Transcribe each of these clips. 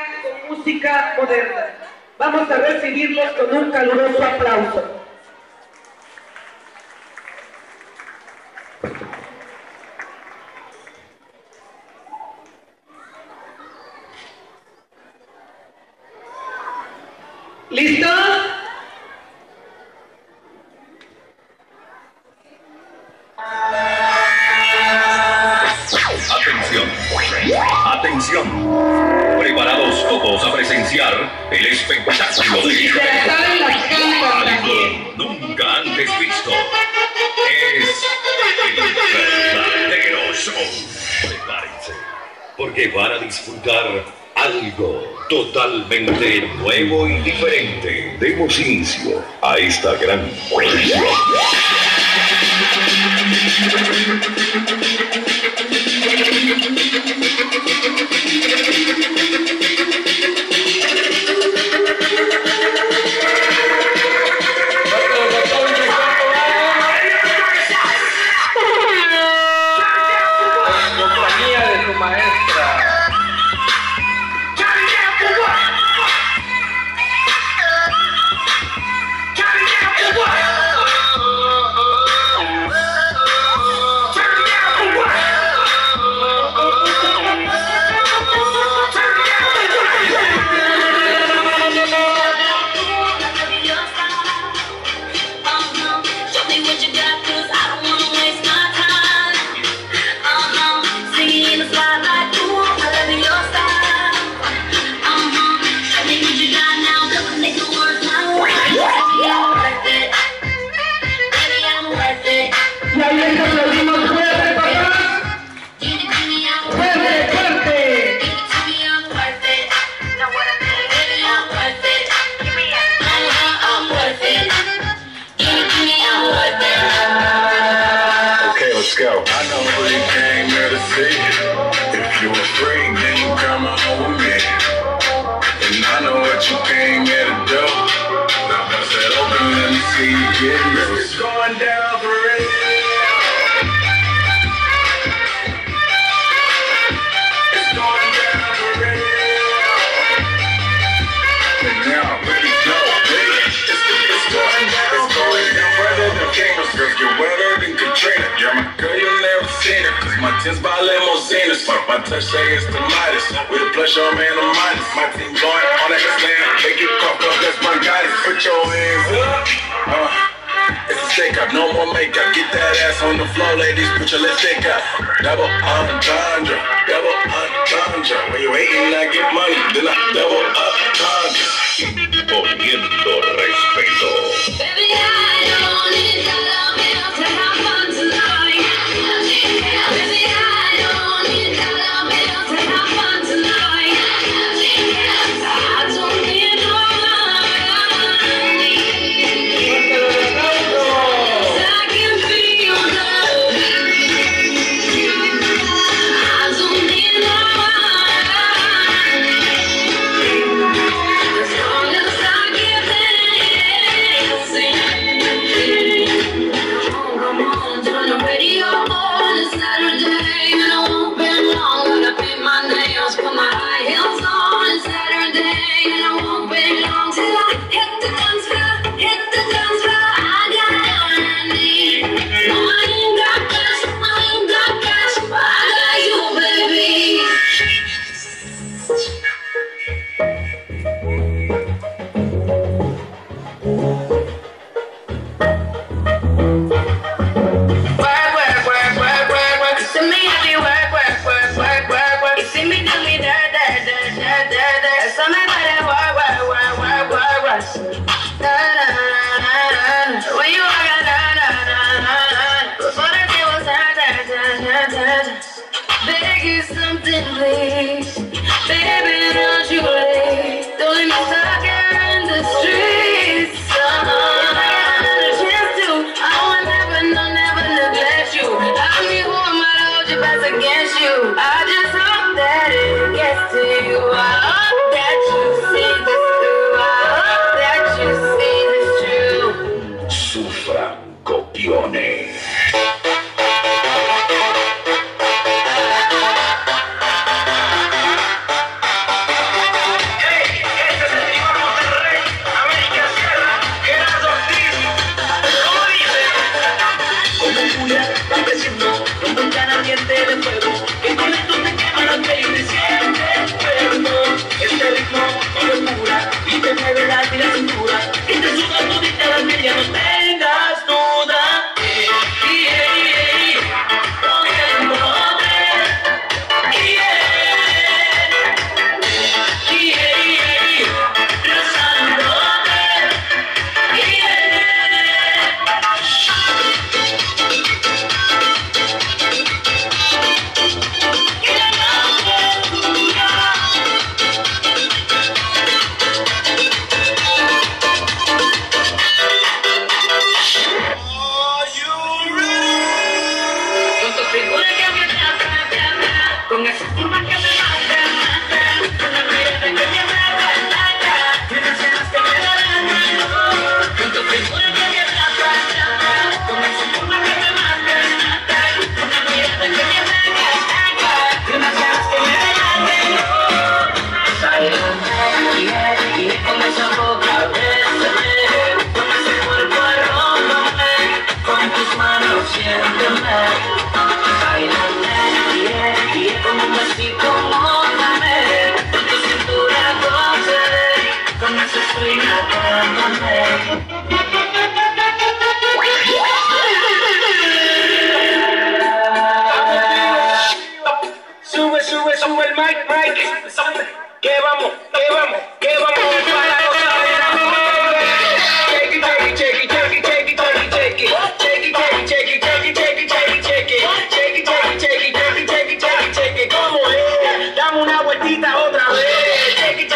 con música moderna. Vamos a recibirlos con un caluroso aplauso. ¿Listos? Atención, atención. Preparados todos a presenciar el espectáculo de algo nunca antes visto. Es el verdadero show. Prepárense, porque van a disfrutar algo totalmente nuevo y diferente. Demos inicio a esta gran producción. I know who you came here to see. If you a freak, then you come on with me. And I know what you came here to do. Now bust that open, let me see you get loose. It's going down for real. It's going down for real. And now I really know, baby. It's going down. It's going down further than Kingdoms. Girls get wetter than Katrina. You're my girl, you never seen her. Cause my tins by limousines. My touch say it's the Midas. With a plush on man, I'm minus. My team blowing on that slam. Make you cough up, that's bronchitis. Put your hands up. It's a shake up, no more makeup. Get that ass on the floor, ladies. Put your lipstick up. Double entendre. Double entendre. When you hating, I get money. Then I double entendre. Poniendo respeto. Baby, I don't need dollar bills to have fun tonight. Baby, I don't need dollar bills to have fun tonight. I don't need no money. I can feel love. I don't need no money. As long as I get dancing. Come on, turn the radio on. It's Saturday and I won't be long. Gotta paint my nails, put my high heels on. It's Saturday and I won't be long till I hit the dance floor, hit the dance floor. I got what I need. No, I ain't got cash, I ain't got cash, but I got you, baby. Work. You see me do work. You see me do me dirt. Somebody work. When you walk before the day was beg you something, please. Baby, don't you wait. Don't leave me stuck here in the streets. If I had a chance to, I would never neglect you. I mean, who am I to hold your best against you? I just hope that it gets to you. I hope that you see this through. I hope that you see this true. Sufran copione. Sube el mic. Que vamos para la gozadera. Check it. ¿Cómo es? Dame una vueltita otra vez. Check it.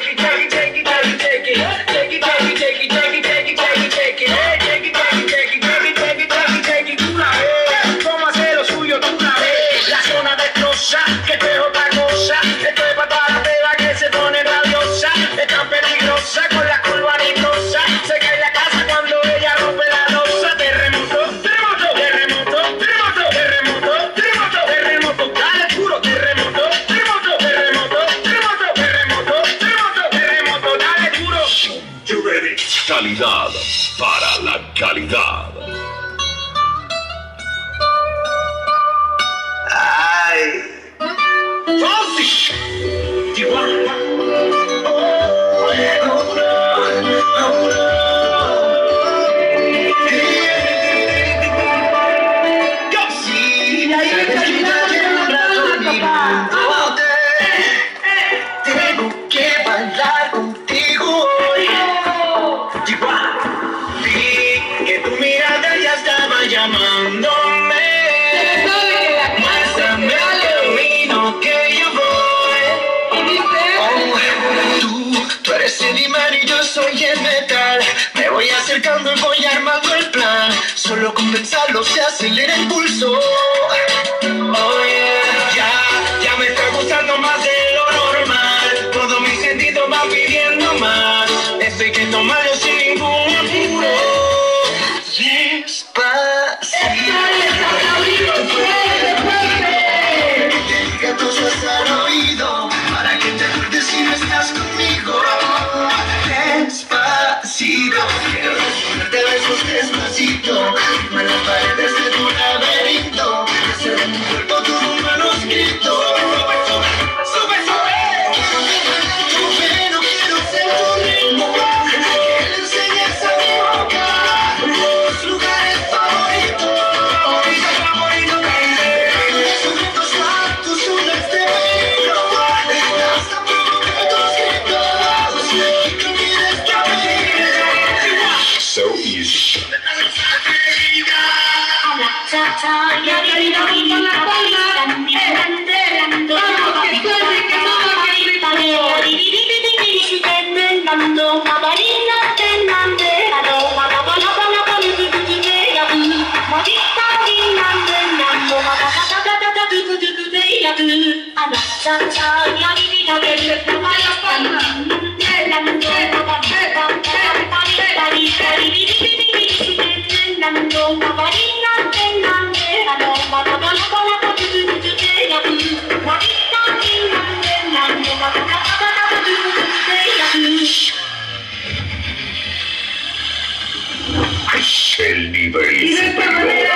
Tú la ves. ¿Cómo hacer lo suyo? Tú la ves. La zona destroza, que esto es otra cosa. Esto es para toda la tela que se pone rabiosa. Es tan peligrosa con la curva nitrosa. Se cae la casa cuando ella rompe la losa. Terremoto. Dale duro. Terremoto. Dale duro. You ready? Calidad para la calidad. Ay. Tengo que bailar contigo hoy. Vi que tu mirada ya estaba llamándome. Muéstrame el camino que yo voy. Tú eres el imán y yo soy el metal. Me voy acercando y voy armando el plan. Solo con pensarlo se acelera el pulso. Oh yeah, ya me está gustando más de lo normal. Todo mi sentido va pidiendo más. Esto hay que tomarlo sin ningún apuro. Despacito. Que te diga cosas al oído para que te acuerdes si no estás conmigo. Despacito. Quiero responderte besos despacito. Firma las paredes de tu laberinto. Hacer de mi cuerpo todo un manuscrito. Sube. Yo no quiero ser tu ritmo. Que le enseñes a mi boca los lugares favoritos. Esos gritos altos, unas de vino. Hasta provocar tus gritos. Que mires que me So easy. El nivel superior.